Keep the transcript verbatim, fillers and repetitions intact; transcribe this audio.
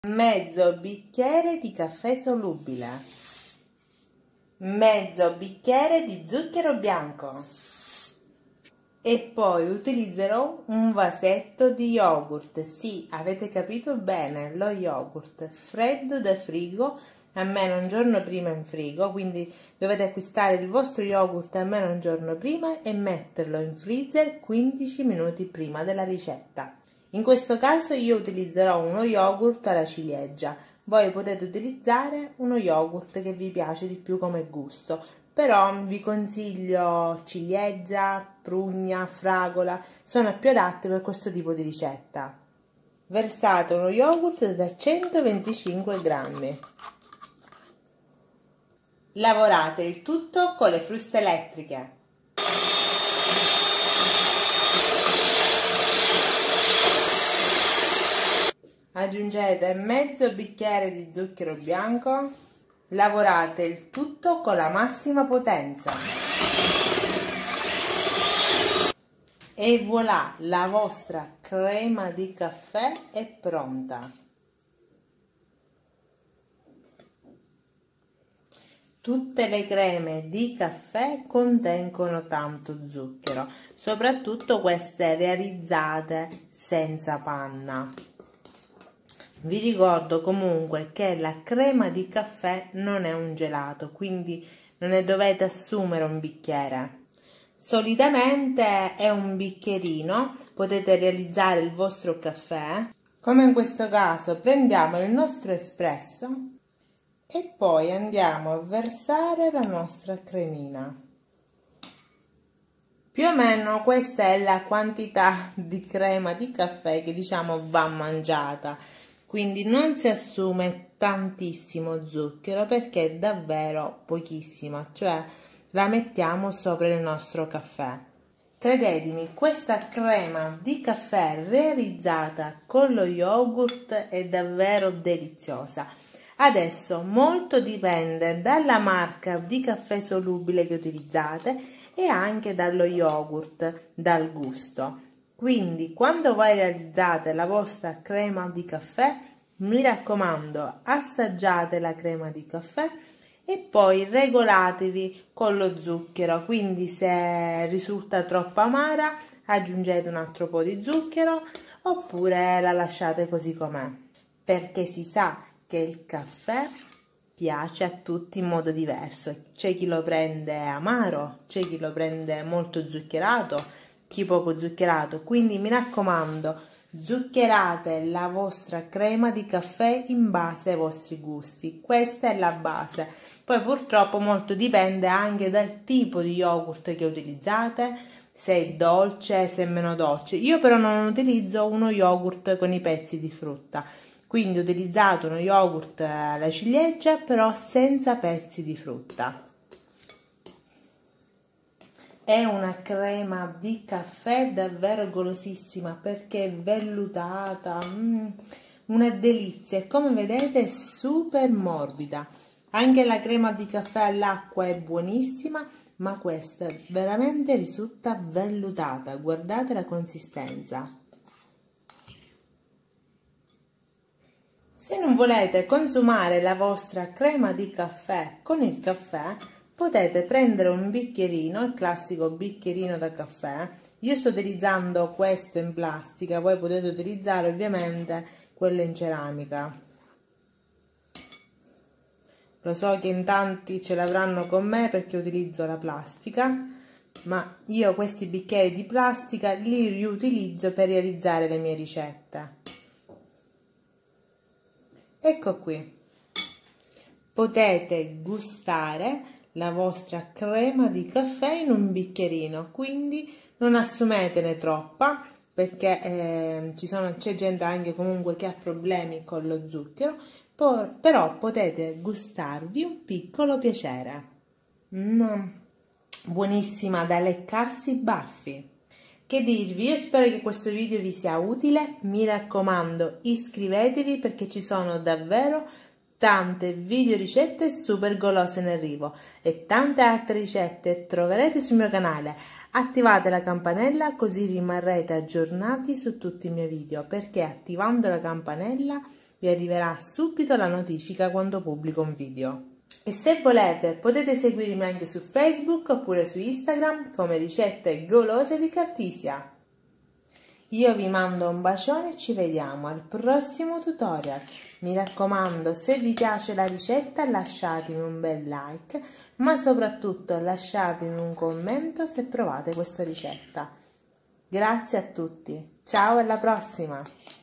Mezzo bicchiere di caffè solubile, mezzo bicchiere di zucchero bianco e poi utilizzerò un vasetto di yogurt. Sì, avete capito bene, lo yogurt freddo da frigo, almeno un giorno prima in frigo, quindi dovete acquistare il vostro yogurt almeno un giorno prima e metterlo in freezer quindici minuti prima della ricetta. In questo caso io utilizzerò uno yogurt alla ciliegia, voi potete utilizzare uno yogurt che vi piace di più come gusto, però vi consiglio ciliegia, prugna, fragola, sono più adatte per questo tipo di ricetta. Versate uno yogurt da centoventicinque grammi. Lavorate il tutto con le fruste elettriche. Aggiungete mezzo bicchiere di zucchero bianco, lavorate il tutto con la massima potenza e voilà, la vostra crema di caffè è pronta. Tutte le creme di caffè contengono tanto zucchero, soprattutto queste realizzate senza panna. Vi ricordo comunque che la crema di caffè non è un gelato, quindi non ne dovete assumere un bicchiere. Solitamente è un bicchierino, potete realizzare il vostro caffè. Come in questo caso prendiamo il nostro espresso e poi andiamo a versare la nostra cremina. Più o meno questa è la quantità di crema di caffè che diciamo va mangiata. Quindi non si assume tantissimo zucchero perché è davvero pochissima, cioè la mettiamo sopra il nostro caffè. Credetemi, questa crema di caffè realizzata con lo yogurt è davvero deliziosa. Adesso molto dipende dalla marca di caffè solubile che utilizzate e anche dallo yogurt, dal gusto. Quindi quando voi realizzate la vostra crema di caffè, mi raccomando, assaggiate la crema di caffè e poi regolatevi con lo zucchero. Quindi se risulta troppo amara, aggiungete un altro po' di zucchero oppure la lasciate così com'è. Perché si sa che il caffè piace a tutti in modo diverso. C'è chi lo prende amaro, c'è chi lo prende molto zuccherato, chi poco zuccherato, quindi mi raccomando, zuccherate la vostra crema di caffè in base ai vostri gusti, questa è la base. Poi purtroppo molto dipende anche dal tipo di yogurt che utilizzate, se è dolce, se è meno dolce. Io però non utilizzo uno yogurt con i pezzi di frutta, quindi ho utilizzato uno yogurt alla ciliegia però senza pezzi di frutta. È una crema di caffè davvero golosissima perché è vellutata, mm, una delizia e come vedete è super morbida. Anche la crema di caffè all'acqua è buonissima, ma questa veramente risulta vellutata, guardate la consistenza. Se non volete consumare la vostra crema di caffè con il caffè, potete prendere un bicchierino, il classico bicchierino da caffè. Io sto utilizzando questo in plastica, voi potete utilizzare ovviamente quello in ceramica. Lo so che in tanti ce l'avranno con me perché utilizzo la plastica, ma io questi bicchieri di plastica li riutilizzo per realizzare le mie ricette. Ecco qui. Potete gustare la vostra crema di caffè in un bicchierino, quindi non assumetene troppa perché eh, ci sono, c'è gente anche comunque che ha problemi con lo zucchero, por, però potete gustarvi un piccolo piacere. Mm, buonissima da leccarsi i baffi. Che dirvi, io spero che questo video vi sia utile, mi raccomando iscrivetevi perché ci sono davvero tante video ricette super golose in arrivo e tante altre ricette troverete sul mio canale. Attivate la campanella così rimarrete aggiornati su tutti i miei video, perché attivando la campanella vi arriverà subito la notifica quando pubblico un video. E se volete potete seguirmi anche su Facebook oppure su Instagram come Ricette Golose di Cartisia. Io vi mando un bacione e ci vediamo al prossimo tutorial. Mi raccomando, se vi piace la ricetta lasciatemi un bel like, ma soprattutto lasciatemi un commento se provate questa ricetta. Grazie a tutti, ciao e alla prossima!